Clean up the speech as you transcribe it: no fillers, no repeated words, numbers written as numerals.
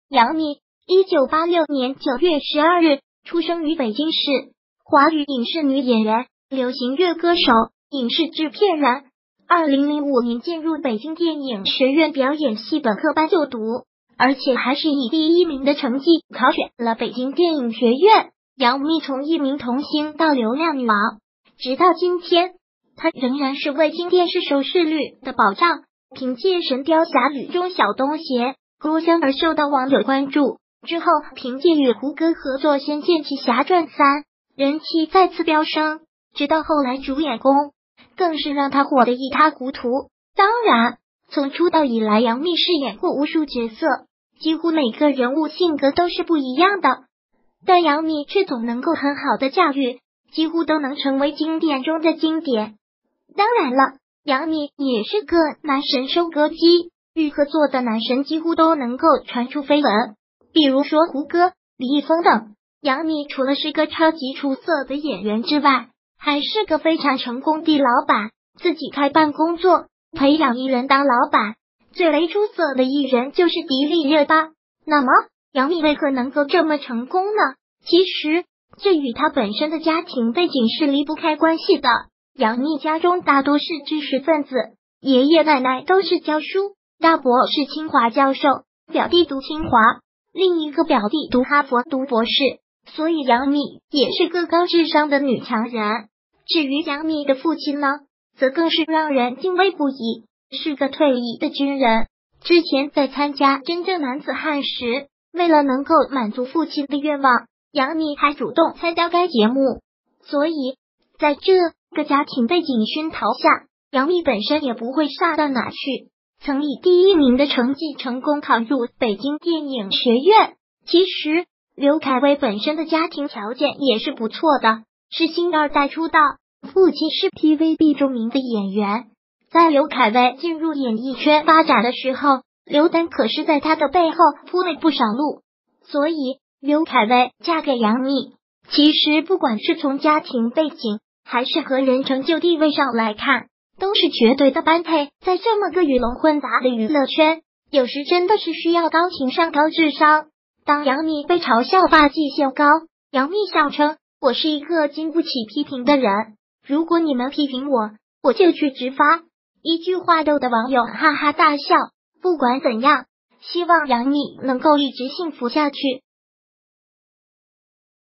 杨幂，1986年9月12日出生于北京市，华语影视女演员，流行乐歌手，影视制片人。2005年进入北京电影学院表演系本科班就读，而且还是以第1名的成绩考选了北京电影学院。杨幂从一名童星到流量女王，直到今天，她仍然是卫星电视收视率的保障。凭借《神雕侠侣》中小东邪郭襄而受到网友关注，之后凭借与胡歌合作《仙剑奇侠传3》，人气再次飙升，直到后来主演宫，更是让她火得一塌糊涂。当然，从出道以来，杨幂饰演过无数角色，几乎每个人物性格都是不一样的，但杨幂却总能够很好的驾驭，几乎都能成为经典中的经典。当然了，杨幂也是个男神收割机，与合作的男神几乎都能够传出绯闻，比如说胡歌、李易峰等。杨幂除了是个超级出色的演员之外，还是个非常成功的老板，自己开办工作，培养艺人当老板。最为出色的艺人就是迪丽热巴。那么，杨幂为何能够这么成功呢？其实，这与她本身的家庭背景是离不开关系的。杨幂家中大多是知识分子，爷爷奶奶都是教书，大伯是清华教授，表弟读清华，另一个表弟读哈佛读博士，所以杨幂也是个高智商的女强人。至于杨幂的父亲呢，则更是让人敬畏不已，是个退役的军人。之前在参加真正男子汉时，为了能够满足父亲的愿望，杨幂还主动参加该节目。所以，在这个家庭背景熏陶下，杨幂本身也不会差到哪去，曾以第1名的成绩成功考入北京电影学院。其实，刘恺威本身的家庭条件也是不错的，是星2代出道，父亲是 TVB 著名的演员。在刘恺威进入演艺圈发展的时候，刘丹可是在他的背后铺了不少路，所以刘恺威嫁给杨幂，其实不管是从家庭背景还是和人成就地位上来看，都是绝对的般配。在这么个鱼龙混杂的娱乐圈，有时真的是需要高情商高智商。当杨幂被嘲笑发际线高，杨幂笑称，我是一个经不起批评的人，如果你们批评我，我就去直发。一句话逗得网友哈哈大笑。不管怎样，希望杨幂能够一直幸福下去。